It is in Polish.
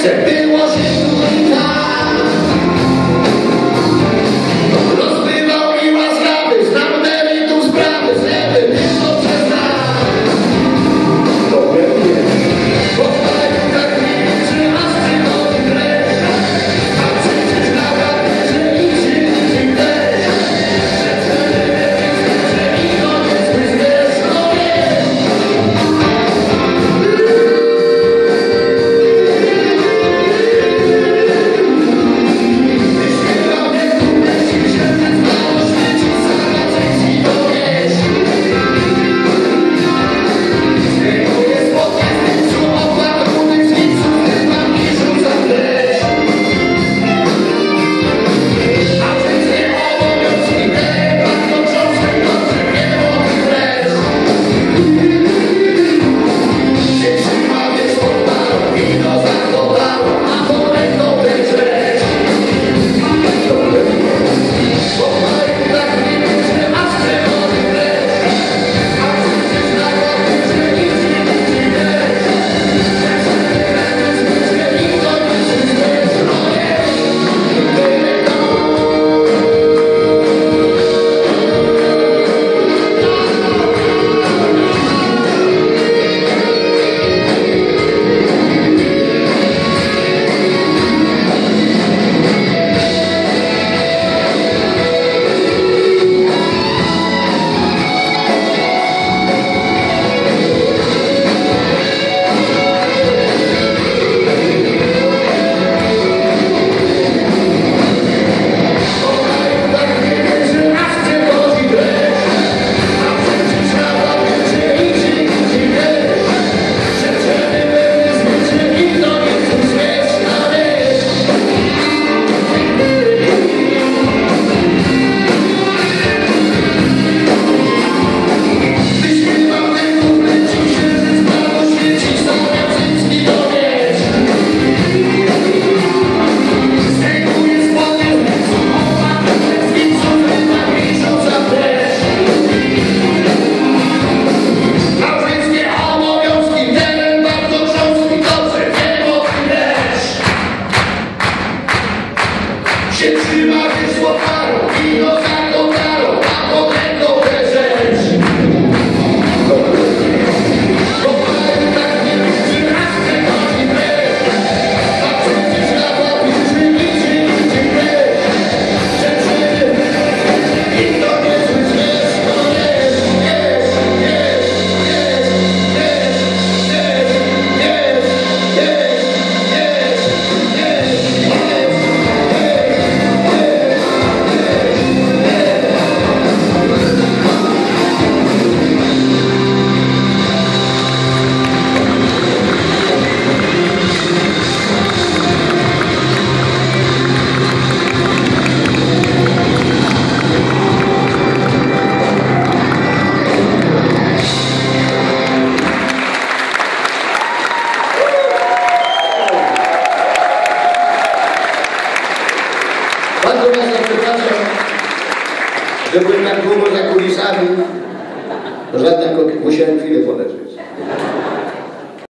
serce było się tu i tam. Rozbywał i łaskawy, znał meritum sprawy, zlewy tylko przez nas. To pewnie, bo w tak milczy, aż przychodzi wreszcie. A przecież naprawdę, że idzie niczym też. Że i koniec bezpieczno jest. Bardzo bardzo przepraszam, że byłem tak długo za kulisami, żadnych kobiet. Musiałem chwilę poleżeć.